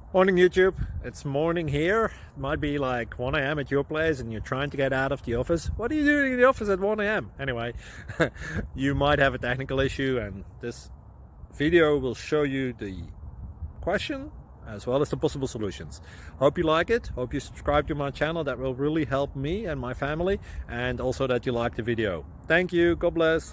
Morning YouTube, it's morning here. It might be like 1 a.m. at your place and you're trying to get out of the office. What are you doing in the office at 1 a.m? Anyway, you might have a technical issue and this video will show you the question as well as the possible solutions. Hope you like it, hope you subscribe to my channel. That will really help me and my family, and also that you like the video. Thank you, God bless.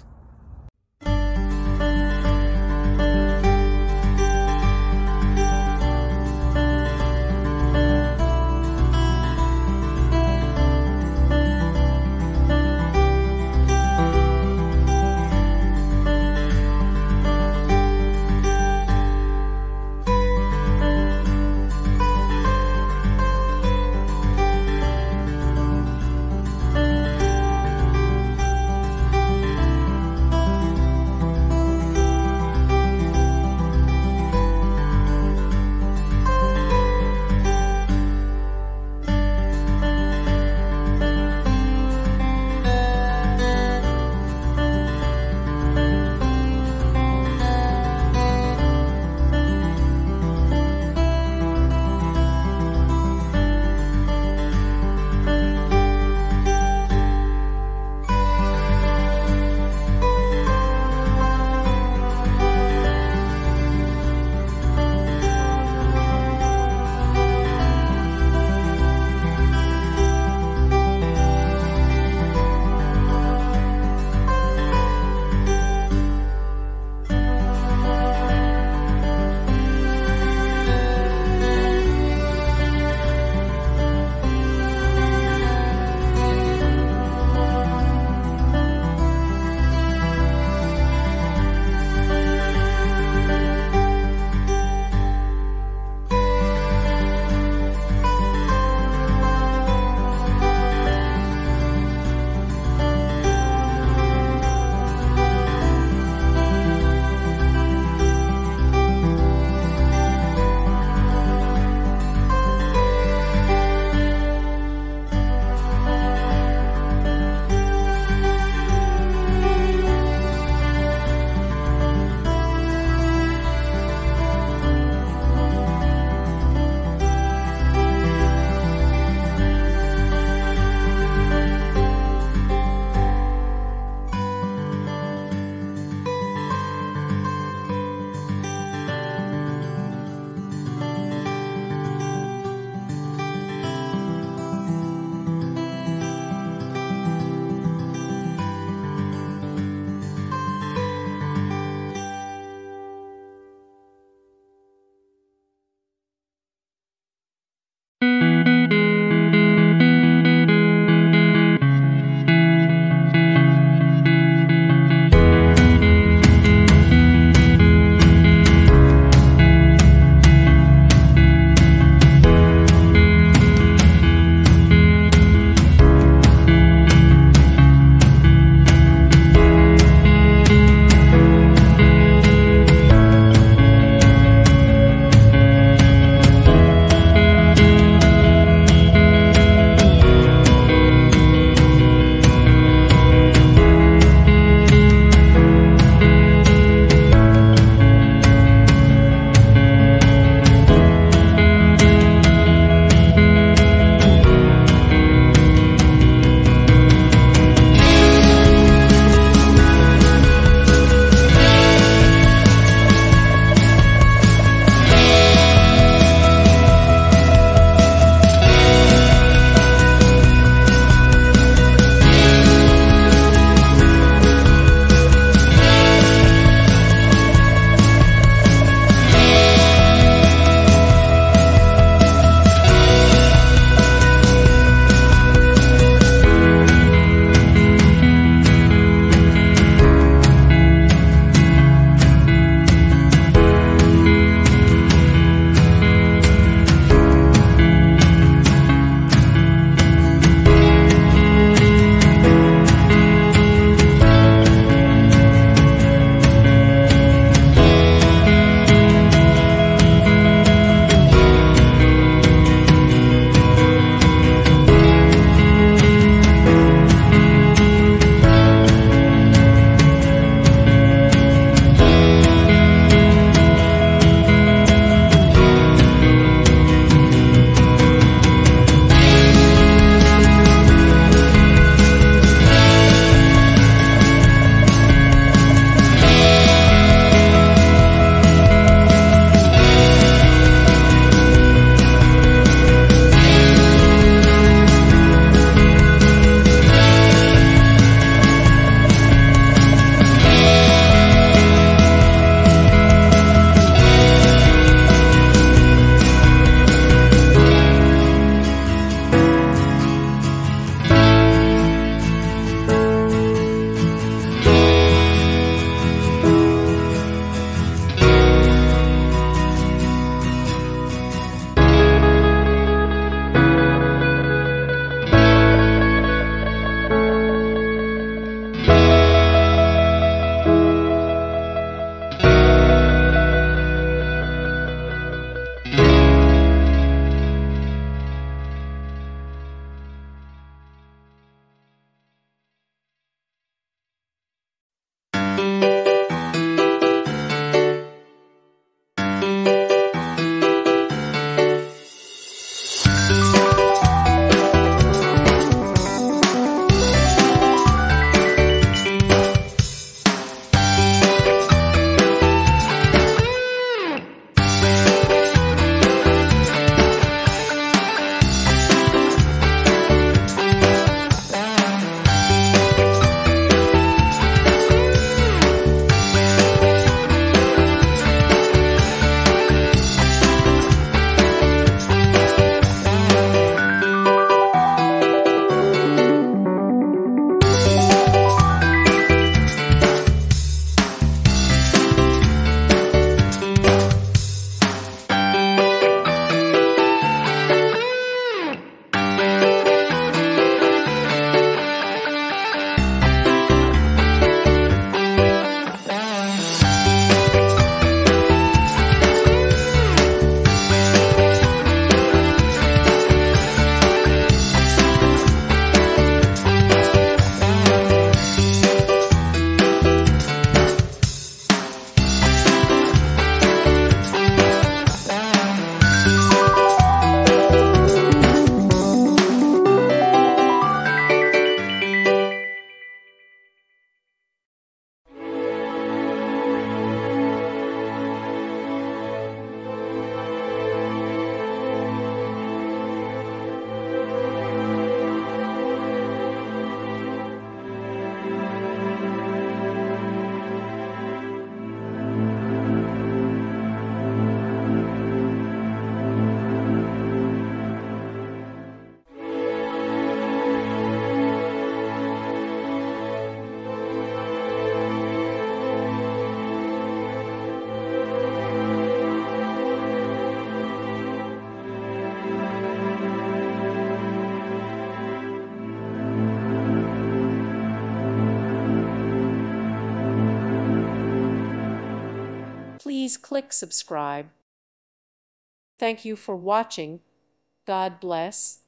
please click subscribe. Thank you for watching. God bless.